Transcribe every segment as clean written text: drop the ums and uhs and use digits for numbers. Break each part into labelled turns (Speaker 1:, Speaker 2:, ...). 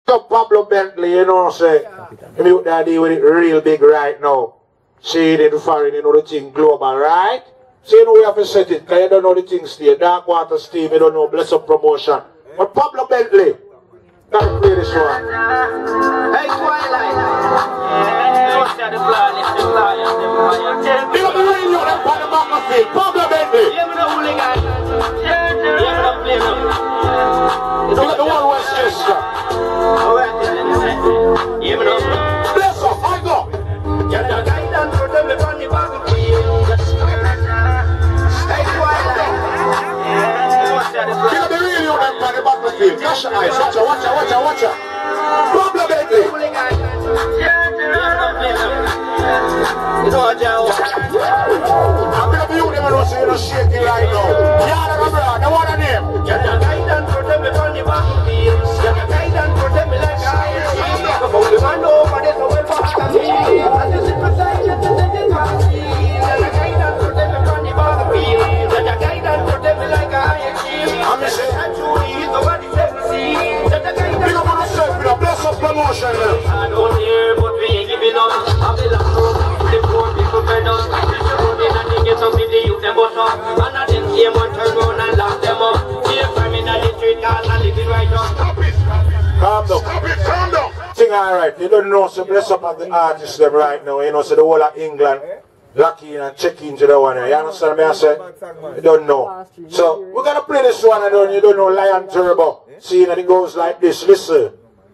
Speaker 1: So Pablo Bentley, you know, say, you that deal with it real big right now. See it in foreign, you know the thing global, right? So you know we have to set it, because you don't know the thing stay. Dark Water Steam, you don't know Bless Up Promotion. But Pablo Bentley, gotta play this one.
Speaker 2: Hey, Twilight.
Speaker 1: Big up the radio, them on the battlefield. Pablo Bentley.
Speaker 2: Yeah, me no hooligan. Yeah, me no
Speaker 1: Big up the one Westchester.
Speaker 2: Yeah, me no.
Speaker 1: Bless up, I go.
Speaker 2: Yeah, the guy done throw them upon the battlefield. Hey, Twilight.
Speaker 1: Big up the radio, them on the battlefield. Cash your eyes, watch out. Pablo Bentley.
Speaker 2: You know what, Joe?
Speaker 1: I'm going to be you, them and say you're shaking right now. Yeah, I'm abroad, I want a name.
Speaker 2: Yeah, the guy done throw them upon the battlefield. Yeah, the guy done throw them like I am. But the man over there, so well for me. And you sit beside you to the party. Yeah, the guy done throw them upon the battlefield. Yeah, the guy done throw them like I am.
Speaker 1: I'm going to say,
Speaker 2: And Julie, nobody said to see. Yeah, the guy
Speaker 1: big up on yourself, with a Bless Up Promotion now.
Speaker 2: I don't hear, but we ain't giving up. I feel like the poor people fed up. They should run in and they get some of the youth them bust up. And I didn't see one turn round and lock them up. See a crime in the street, cause I live it right up.
Speaker 1: Calm down. Thing alright, you don't know, so Bless Up at the artists them right now, you know, so the whole of England lock in and check into the one. You understand me? I say, you don't know. So, we're gonna play this one and you don't know Lion Turbo. See, and it goes like this, listen.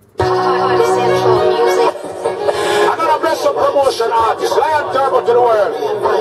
Speaker 1: Another Bless Up Promotion artist, Lion Turbo to the world.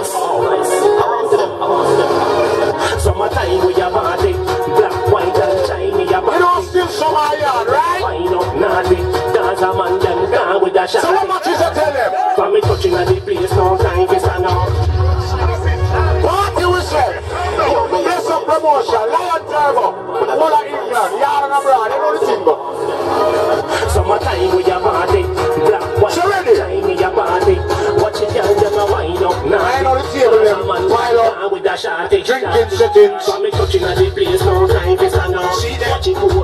Speaker 2: Summertime we a party, black, white and shiny a party.
Speaker 1: You know, still summer yard, right?
Speaker 2: Wine up naughty, dance a man them gone with a shot.
Speaker 1: So how much is it tell them?
Speaker 2: From me touching at the place, no time to stand up.
Speaker 1: Party we say, Bless Up Promotion, Lion Turbo, all of England, yard and abroad, you know the thing go.
Speaker 2: Summertime we a party, black, white, shiny a party. Watch it down, them a wine up now.
Speaker 1: I know the table them, while up,
Speaker 2: with a shot,
Speaker 1: drinking settings.
Speaker 2: From me touching at the place, no time to stand up.
Speaker 1: See them?
Speaker 2: Watch it go